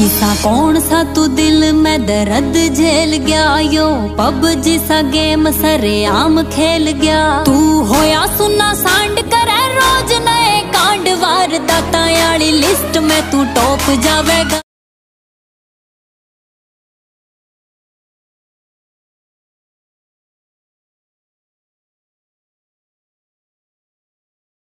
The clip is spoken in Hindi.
इसा कौन सा तू दिल में दर्द झेल गया, यो पब जिसा गेम सरेआम खेल गया। तू होया सुना सांड करे रोज नए कांड, वारदातां वाली लिस्ट में तू टॉप जावेगा।